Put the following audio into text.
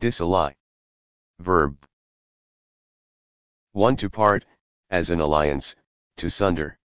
Disally. Verb. 1 to part, as an alliance, to sunder.